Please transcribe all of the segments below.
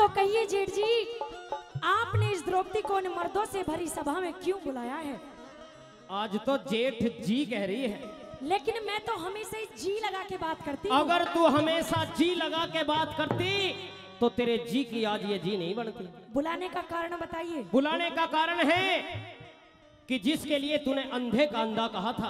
तो कहिए जेठ जी, आपने इस द्रौपदी को इन मर्दों से भरी सभा में क्यों बुलाया है? आज तो जेठ जी कह रही है, लेकिन मैं तो हमेशा ही जी लगा के बात करती हूँ। अगर तू हमेशा जी लगा के बात करती तो तेरे जी की आज ये जी नहीं बनती। बुलाने का कारण बताइए। बुलाने का कारण है कि जिसके लिए तूने अंधे का अंधा कहा था,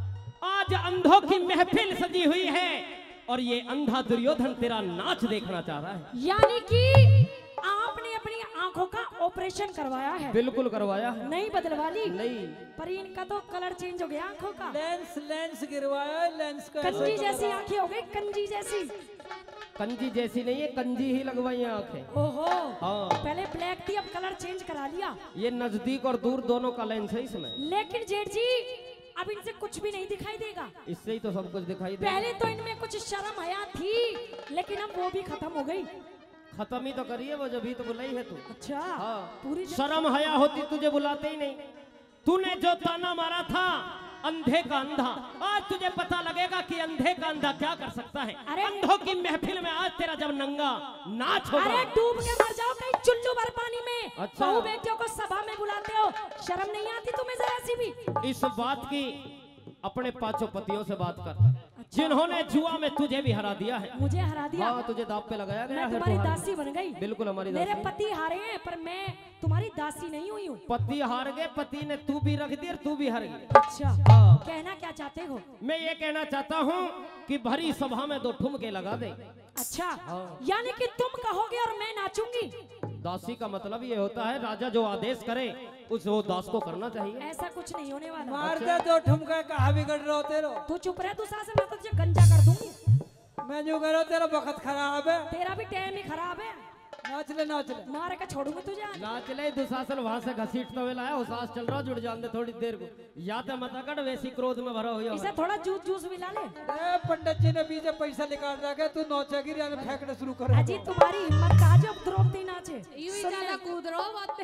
आज अंधों की महफिल सजी हुई है और ये अंधा दुर्योधन तेरा नाच देखना चाह रहा है। यानी कि आपने अपनी आंखों का ऑपरेशन करवाया है? बिल्कुल करवाया है। नहीं बदलवा ली? नहीं, पर इनका तो कलर चेंज हो गया आंखों का। लेंस गिरवाया, लेंस का कंजी जैसी आंखें हो गई, कंजी जैसी। कंजी जैसी नहीं है, कंजी ही लगवाई है आंखें। ओहो, हाँ। पहले ब्लैक थी, अब कलर चेंज करा लिया। ये नजदीक और दूर दोनों का लेंस है इसमें। लेकिन जेठ जी, अब इनसे कुछ भी नहीं दिखाई देगा। इससे ही तो सब कुछ दिखाई दे। पहले तो इनमें कुछ शर्म हया थी, लेकिन अब वो भी खत्म हो गई। खत्म ही तो करिए वो, जब ही तो बुलाई है तू। अच्छा, हाँ। पूरी शर्म हया होती तुझे बुलाते ही नहीं। तूने जो ताना मारा था अंधे का अंधा, आज तुझे पता लगेगा कि अंधे का अंधा क्या कर सकता है। अरे अंधों की महफिल में आज तेरा जब नंगा नाच होगा। अरे डूब के मर जाओ कहीं चुल्लू भर पानी में। अच्छा। बहू बेटियों को सभा में बुलाते हो, शर्म नहीं आती तुम्हें जरा सी भी? इस बात की अपने पांचों पतियों से बात कर, जिन्होंने जुआ में तुझे भी हरा दिया है। मुझे हरा दिया? हाँ, तुझे दाव पे लगाया गया मैं है। तुम्हारी तू हार दासी बन गई। बिल्कुल हमारी मेरे दासी। पति हारे हैं, पर मैं तुम्हारी दासी नहीं हुई हूँ। पति हार गए, पति ने तू भी रख दी और तू भी हार गई। अच्छा, हाँ। कहना क्या चाहते हो? मैं ये कहना चाहता हूँ कि भरी सभा में दो ठुमके लगा दे। अच्छा, हाँ। यानी कि तुम कहोगे और मैं नाचूंगी? दासी का मतलब ये होता है, राजा जो आदेश करे उस वो दास को करना चाहिए। ऐसा कुछ नहीं होने वाला। मार दे दो ठुमका, कहा बिगड़ रहे हो तेरो। तू चुप रह, तू सास में तो तुझे गंजा कर दूंगी। मैं जो कह रहा हूं, तेरा वक्त खराब है। तेरा भी टाइम ही खराब है। नाच ले, नाच ले। मार के छोड़ूंगी तुझे आज। नाच ले दुशासन वहां से घसीटता हुआ लाया, उसास चल रहा, जुड़ जान दे थोड़ी देर को। या तो मत कर, वैसी क्रोध में भरा हुआ इसे है। थोड़ा जूस जूस मिला ले। ए, पंडित जी ने बीच में पैसा निकाल रखा है, तू नौचेगी या फेंकना शुरू कर। अजी तुम्हारी हिम्मत कहा जो द्रौपदी नाचे। यूं ही ज्यादा कूद रहा हो बातें।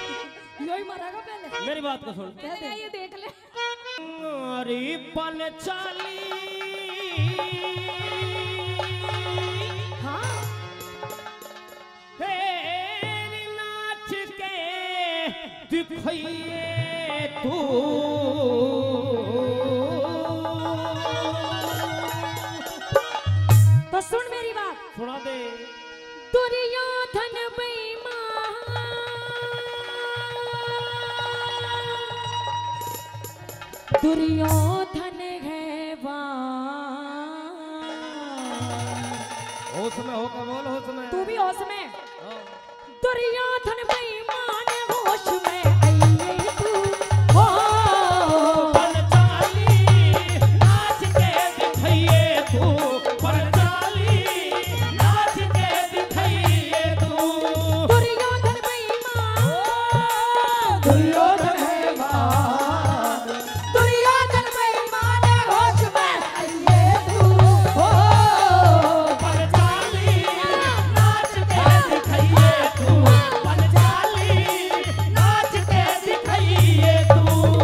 यो ही मरेगा पहले। मेरी बात को सुन। कह दे। ये देख ले। अरे पन चाली हाँ, फेर नाच के दिखाइए तू। तो सुन मेरी बात। सुना दे। दुर्योधन बेईमान, दुर्योधन है वान। होश में होकर बोल, होश में। तू भी होश में। हाँ। दुर्योधन बेईमान होश में आइए तू हो। पन चाली नाच के दिखाइए तू, पन चाली नाच के दिखाइए तू। दुर्योधन बेईमान, दुर्योधन है मान, दुर्योधन बेईमान होश में आइए तू हो। पन चाली नाच के दिखाइए तू, पन चाली नाच के दिखाइए तू।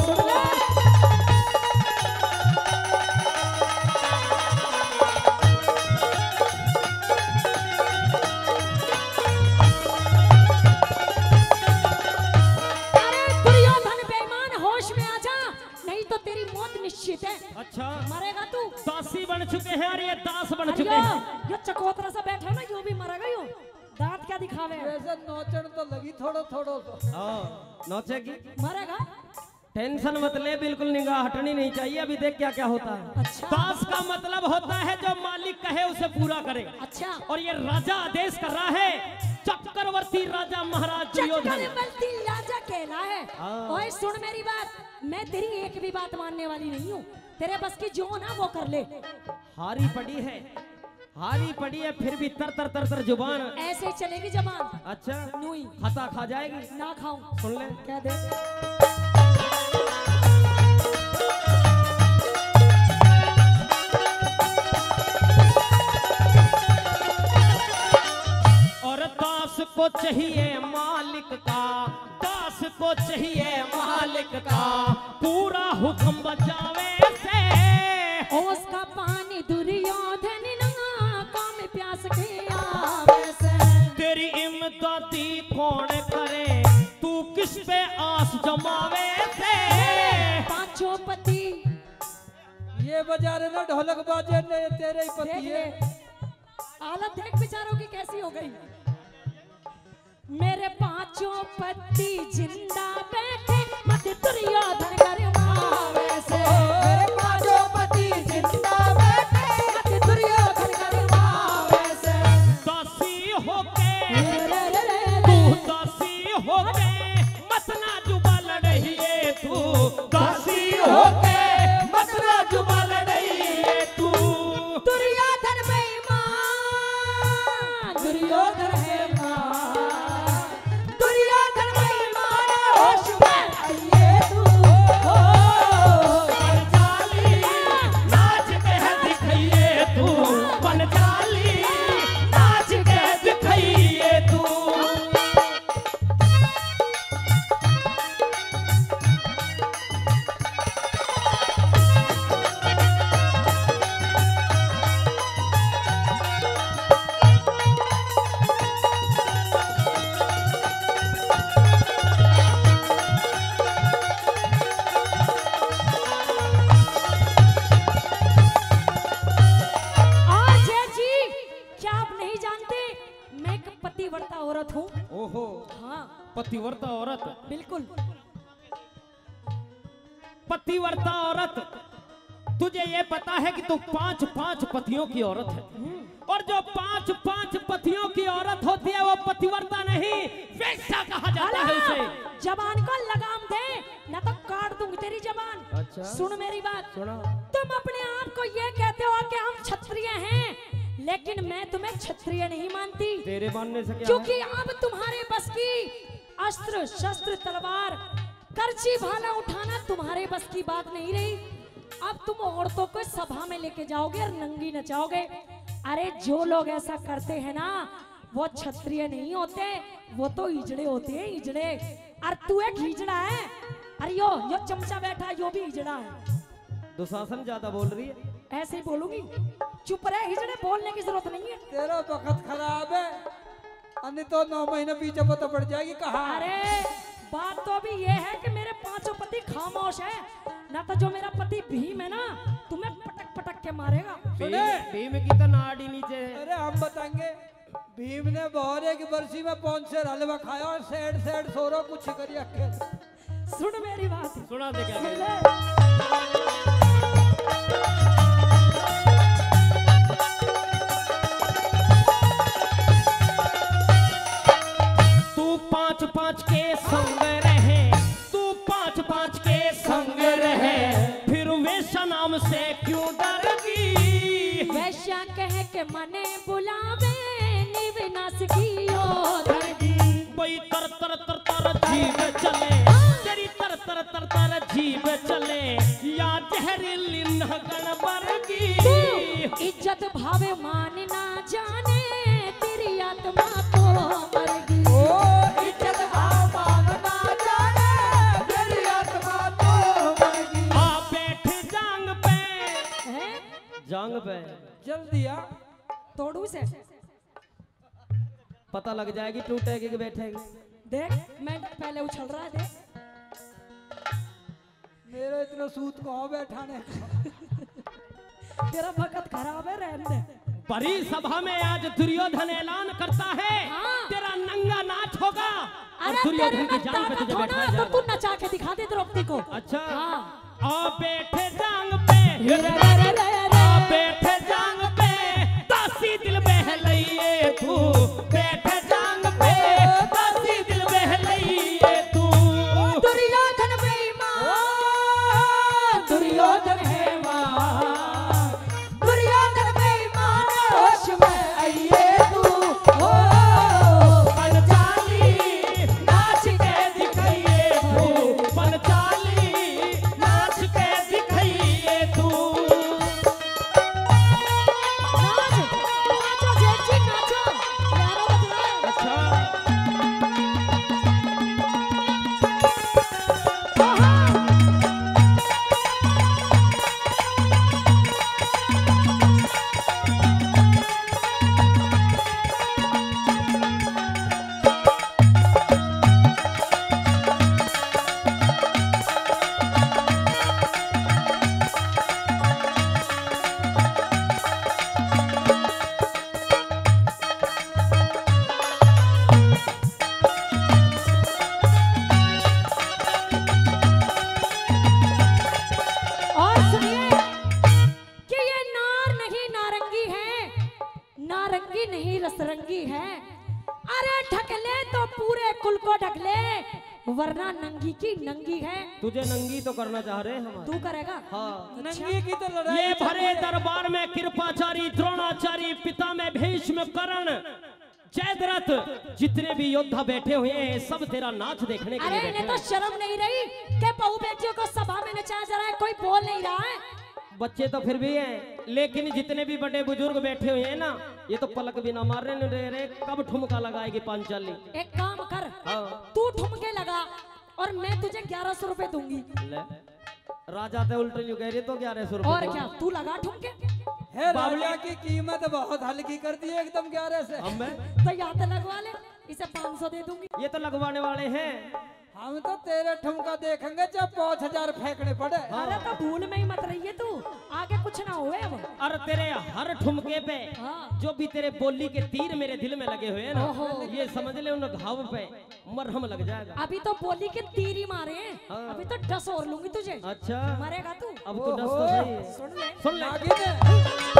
अरे दुर्योधन बेईमान होश में आ जा, नहीं तो तेरी मौत निश्चित है। अच्छा, मरेगा तू। दासी बन चुके हैं और ये दास बन अरे चुके हैं। यो चकोतरा सा बैठा ना, यो भी मरेगा। यो दांत क्या दिखावे? वैसे नौचन तो लगी थोड़ो थोड़ो तो। हाँ, नौचेगी। मरेगा। टेंशन मत ले, बिल्कुल निगाह हटनी नहीं चाहिए। अभी देख क्या क्या होता है। अच्छा। दास का मतलब होता है जो मालिक कहे उसे पूरा करे। अच्छा, और ये राजा आदेश कर रहा है, चक्रवर्ती राजा महाराज दुर्योधन। चक्रवर्ती राजा कहला है। हाँ। ओए सुन मेरी बात, मैं तेरी एक भी बात मानने वाली नहीं हूँ। तेरे बस की जो ना वो कर ले। हारी पड़ी है, हारी पड़ी है, फिर भी तर तर तर तर जुबान। ऐसे ही चलेगी जबान। अच्छा, नुई खता खा जाएगी। ना खाऊं। सुन ले। कह दे। और दास को चाहिए मालिक का, दास को चाहिए मालिक का, पूरा हुक्म बचावे से। ओस का पानी दुर्योधन ना काम प्यास के आवे से। तेरी इम दादी कौन करे, तू किस पे आस जमावे से। पांचों पति ये बजा रहे ना ढोलक बाजे ने तेरे ही पति देख ले, है। हालत देख बेचारों की कैसी हो गई। मेरे पांचों पति जिंदा बैठे, मत दुर्योधन कर मावे से। मेरे पांचों पति जिंदा बैठे, मत दुर्योधन कर मावे से। दासी होके तू, दासी होके मत ना जुबा लड़िए तू, दासी होके मत ना जुबा लड़िए तू। दुर्योधन बेईमान, दुर्योधन है मान, दुर्योधन बेईमान होश में आइए तू। पंचाली नाच के दिखाइए तू, पंचाली नाच के दिखाइए तू। आज है जी, क्या आप नहीं जानते मैं एक पतिव्रता औरत हूँ। ओहो, हाँ पतिव्रता औरत, बिल्कुल। पतिव्रता औरत, तुझे ये पता है कि तू 5 पतियों की औरत है, और जो 5 पतियों की औरत होती है वो पतिव्रता नहीं, वेश्या कहा जाता है उसे। जबान को लगाम दे, ना तो काट दूंगी तेरी जबान। अच्छा। सुन मेरी बात, सुना। तुम अपने आप को ये कहते हो कि हम क्षत्रिय हैं, लेकिन मैं तुम्हें क्षत्रिय नहीं मानती, तेरे मानने से क्या है? क्योंकि अब तुम्हारे बस की अस्त्र शस्त्र तलवार करची भाला उठाना तुम्हारे बस की बात नहीं रही। अब तुम औरतों को सभा में लेके जाओगे और नंगी नचाओगे। अरे जो लोग ऐसा करते हैं ना, वो क्षत्रिय नहीं होते, वो तो हिजड़े होते हैं, हिजड़े। और तू एक हिजड़ा है। अरे यो चमचा बैठा, यो भी हिजड़ा है। दुशासन ज्यादा बोल रही है। ऐसे ही बोलूंगी, चुप रहे हिजड़े, बोलने की जरूरत नहीं है। तेरा वक्त खराब है, अन्य तो 9 महीने पीछे पता पड़ जाएगी कहाँ। अरे बात तो अभी ये है कि मेरे 5 पति खामोश है, ना तो जो मेरा पति भीम है ना, तुम्हें पटक पटक के मारेगा। भीम की तो नाड़ी नीचे है। अरे हम बताएंगे, भीम ने बहरे की बरसी में 5 सेर हलवा खाया और सेड सोरो कुछ करिए अकेले। सुन मेरी बात, सुना दे क्या सुन कहना। ले। तू 5 के संग रहे, तू 5 के संग रहे, फिर वेश्या नाम से क्यों डरगी। वैश्या कह के मने बुलावे, निविनाश की ओर दी। कोई तर तर तर तर जीव चले, तेरी तर तर तर तर जीव चले, या जहरीली नहगन बरगी। इज्जत भावे मान ना जाने, तेरी आत्मा को मरगी। ओ इज्जत भाव मांगना जाने, तेरी आत्मा तो मरगी। आ बैठे जांग पे, हैं? जांग पे जल्दी आ, तोड़ू से पता लग जाएगी टूटेगी कि बैठेगी। देख, मैं पहले उछल रहा है, देख। मेरा इतना सूत कहाँ बैठाने। तेरा वक्त खराब है, रहने दे। बड़ी सभा में आज दुर्योधन ऐलान करता है, हाँ। तेरा नंगा नाच होगा और अरे दुर्योधन तेरे की में जान पे ताकत तुझे हो बैठाया ना, तो जाएगा। तू नचा के दिखा दे द्रौपदी को। अच्छा, हाँ। आ बैठे जांग पे, आ बैठे जांग पे, दासी दिल बहलइए तू, बैठे जांग पे, दासी दिल बहलइए तू। दुर्योधन बेईमान, दुर्योधन है मान, दुर्योधन बेईमान होश में आइए तू। ओ पंचाली नाच के दिखाइए तू, पंचाली नाच के दिखाइए तू। नाचो जेठ जी, नाचो। यार पूरे कुल को ढक ले, वरना नंगी की नंगी है। तुझे नंगी तो करना चाह रहे हैं हम। तू करेगा? हाँ। नंगी की तो लड़ाई ये चल भरे रही है। दरबार में कृपाचारी, द्रोणाचारी, पिता में भीष्म, कर्ण, जयद्रथ, जितने भी योद्धा बैठे हुए हैं सब तेरा नाच देखने के अरे लिए बैठे इन्हें तो हैं। शर्म नहीं रही कि बहू बेटियों को सभा में नचाया जा रहा है, कोई बोल नहीं रहा है। बच्चे तो फिर भी हैं, लेकिन जितने भी बड़े बुजुर्ग बैठे हुए हैं ना, ये तो पलक भी ना मार रहे रे। कब ठुमका लगाएगी पांचाली? एक काम कर, हाँ। तू ठुमके लगा और मैं तुझे 1100 रुपए दूंगी। ले, राजा तो उल्टे यूं कह रही तो 1100 रुपए। और क्या, तू लगा ठुमके। है राजा की कीमत बहुत हल्की कर दी है एकदम 11 से। हम तो याद लगवा ले, इसे 500 दे दूंगी। ये तो लगवाने वाले हैं। हम तो तेरे ठुमका देखेंगे जब 5000 फेंकने पड़े। अरे तो भूल में ही मत रहिए तू, आगे कुछ ना हुए अब। और तेरे हर ठुमके पे हाँ। जो भी तेरे बोली के तीर मेरे दिल में लगे हुए हैं ना, ओहो। ये समझ ले उन घाव पे मरहम लग जाएगा। अभी तो बोली के तीर ही मारे हैं, हाँ। अभी तो 10 और लूंगी तुझे। अच्छा, मरेगा तू। अब तो 10 तो सही है। सुन ले, सुन ले। आगे ने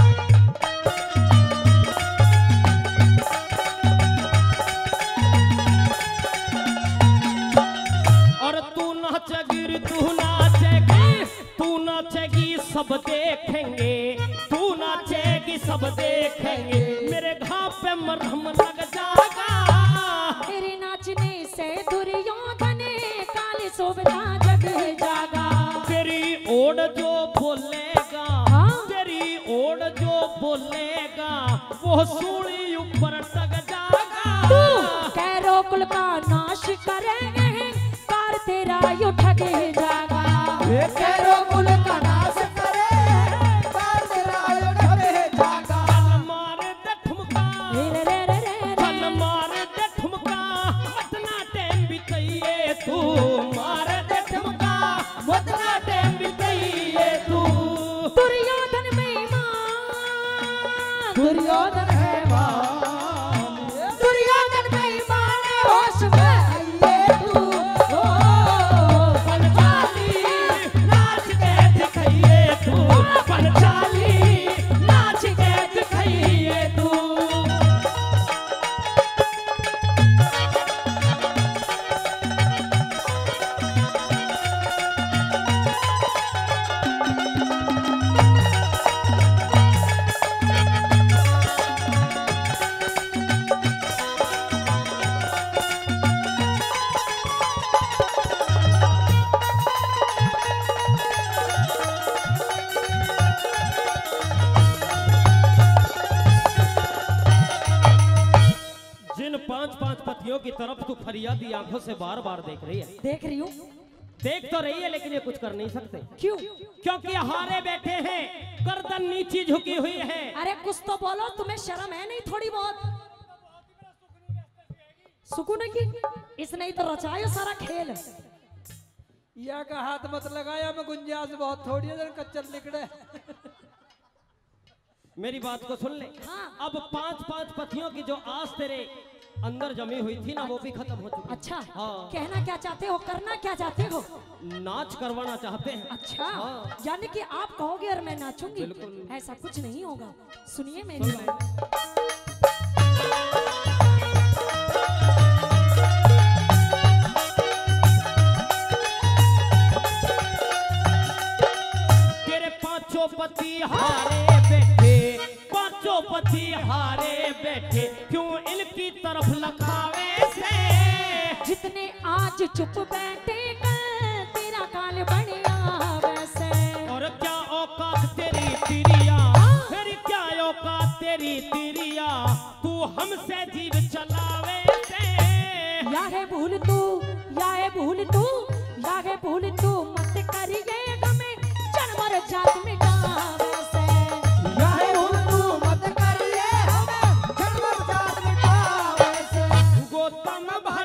और तू नाचेगी, तू नाचेगी, तू नाचेगी सब देखेंगे, तू नाचेगी सब देखेंगे, मेरे घाव पे मरहम लग जाएगा। तेरे नाचने से दुर्योधन काली सुविधा जग जागा। तेरी ओड़ जो बोलेगा, हाँ। तेरी ओड़ जो बोलेगा, वो सूली ऊपर टक जाएगा। कैरो कुल का नाश करेंगे, कार तेरा यू ठगे जागा। तेरो कुल का नाश करे, बार तेरा आयो ठगे जागा। चल मार दे ठुमका, रे रे रे रे रे चल रे। मार दे ठुमका, इतना टाइम बिताइए तू, मार दे ठुमका, इतना टाइम बिताइए तू। दुर्योधन में ईमान, दुर्योधन है दुर्योधन में ईमान है, होश में आइए तू। ओ, पंचाली नाच के दिखाइए तू, पंचाली नाच के दिखाइए तू। जिन 5-5 पतियों की तरफ तू फरियादी आंखों से बार बार देख रही है, देख रही हूँ। देख तो रही है लेकिन ये कुछ कर नहीं सकते, क्यों? क्योंकि हारे बैठे हैं, गर्दन नीची झुकी हुई है। अरे कुछ तो बोलो, तुम्हें शर्म है नहीं थोड़ी बहुत? सुकून की इसने ही तो रचाया सारा खेल। या का हाथ मत लगाया, मैं गुंजाइश बहुत थोड़ी है, जरा कच्चर निकले। मेरी बात को सुन ले। हाँ। अब 5-5 पतियों की जो आस तेरे अंदर जमी हुई थी ना, वो भी खत्म हो चुकी। अच्छा, हाँ। कहना क्या चाहते हो, करना क्या चाहते हो? नाच करवाना चाहते हैं। अच्छा, हाँ। यानी कि आप कहोगे और मैं नाचूंगी? बिल्कुल। ऐसा कुछ नहीं होगा, सुनिए मेरी सुन ले। बात। तेरे पांचों पति हारे बैठे, पांचों पति हारे बैठे, क्यों इनकी तरफ लखावे से? जितने आज चुप बैठे कल तेरा काल बढ़िया वैसे। और क्या औकात तेरी तिरिया, फिर क्या औकात तेरी तिरिया, तू हमसे जीव चलावे से? या है भूल तू, या है भूल तू, या है भूल तू, मत करिए हमें जन्म और जात मिटावे से। या है भूल तू मत करिए हमें, जन्म जात मिटावे से। गौतम